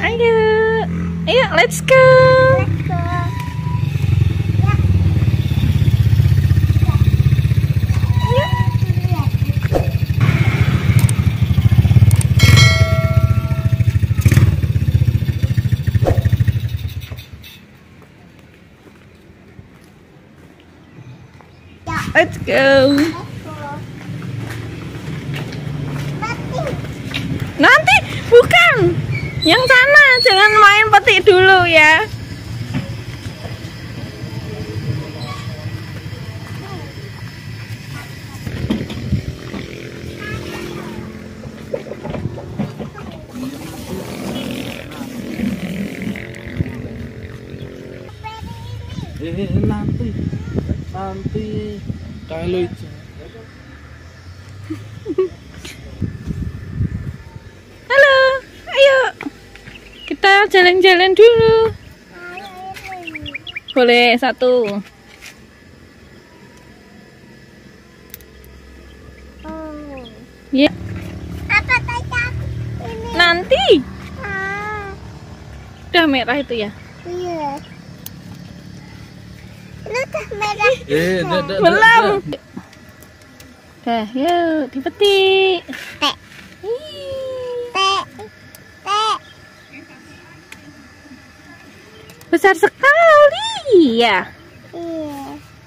Ayo, ayo, let's go. Let's go. Nanti bukan yang sana, jangan main petik dulu ya. Nanti kalau itu. Halo, ayo kita jalan-jalan dulu. Boleh satu. Ya. Apa tadi ini? Nanti. Udah merah itu ya? Iya. Lu udah merah. Belum. Dah, yuk dipetik. Tek. Tek. Tek. Besar sekali ya. Iya.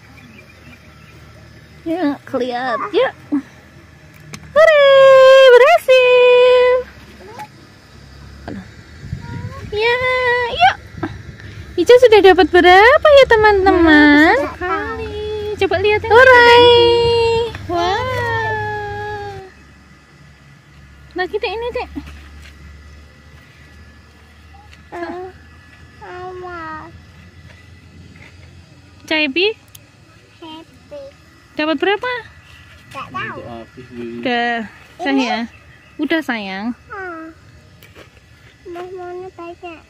Ya, kelihatan. Yuk. Hore, berhasil. Ya, yuk. Ica sudah dapat berapa ya teman-teman? Sekali. Coba lihat yang ini. Wow. Nah kita ini dek. Caibi Happy. dapat berapa? Gak tahu. Udah sayang. Udah sayang. Mau banyak.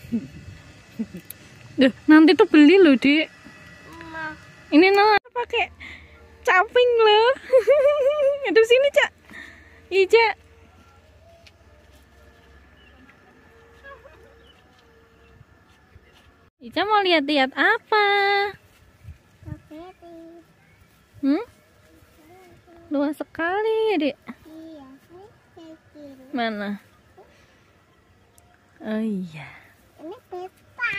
Duh, nanti tuh beli loh dek. Ma. Ini Nala pakai caping loh. Aduh sini Cak. Ica. Ica mau lihat-lihat apa? Strawberry. Luas sekali ya dek. Iya. Ini kayak gini. Mana? Oh iya. Ini peta.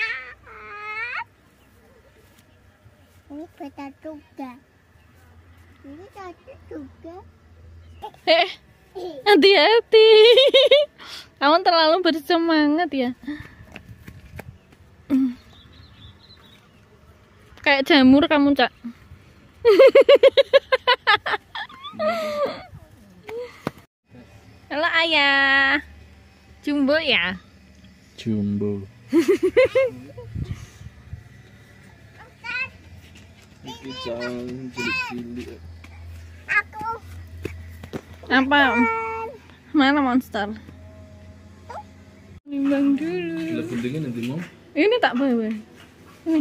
Ini peta juga. Ini tadi juga. Hati-hati. Kamu terlalu bersemangat ya. Kayak jamur kamu Cak. Halo ayah. Jumbo ya? Jumbo. Ini jangan cilik-cilik. Aku. Apa? Mana monster? Nimbang dulu. Bila pentingnya nanti mau. Ini tak bawa. Ini.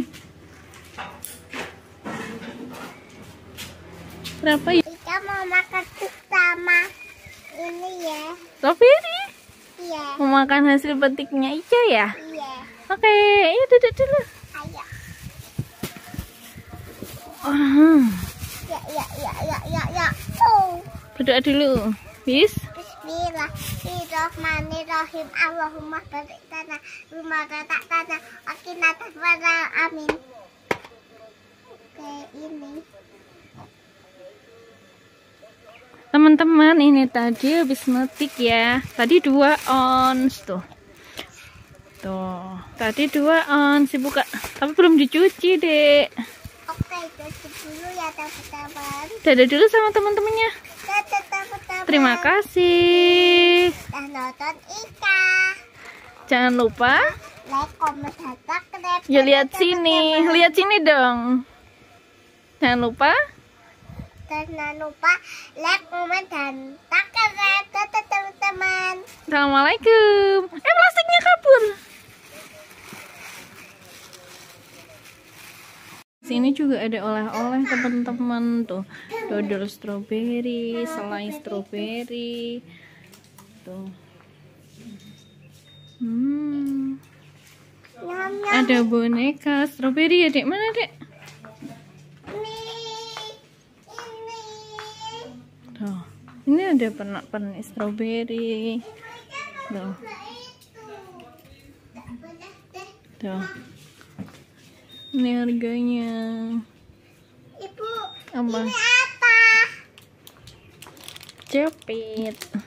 Berapa ya? Kita mau makan sama ini ya. Strawberry. Iya. Mau makan hasil petiknya Ica ya? Iya. Oke, ayo duduk dulu. Ayo. Ya. Oh. Duduk dulu. Bis. Bismillahirrahmanirrahim. Allahumma barik lana rumah tak tanah akinata pada amin. Oke, ini. Teman-teman, ini tadi habis metik ya. Tadi 2 ons tuh. Tuh, tadi 2 ons buka. Tapi belum dicuci, Dek. Oke, cuci dulu ya teman-teman. Dadah dulu sama teman-temannya. Dadah teman-teman. Terima kasih. Udah nonton Ika. Jangan lupa Like, comment, dan subscribe. ya lihat sini. Lihat sini dong. Jangan lupa. Jangan lupa like, comment, dan subscribe. Dadah teman-teman. Assalamualaikum. Plastiknya kabur. Sini juga ada oleh-oleh teman-teman tuh, dodol stroberi, selai stroberi, tuh. Ada boneka stroberi ya, Dek. Mana, Dek? Tuh. Ini ada pernak-pernik stroberi. Tuh. Tuh. Ini harganya. Ibu, Apa? ini apa? Jepit.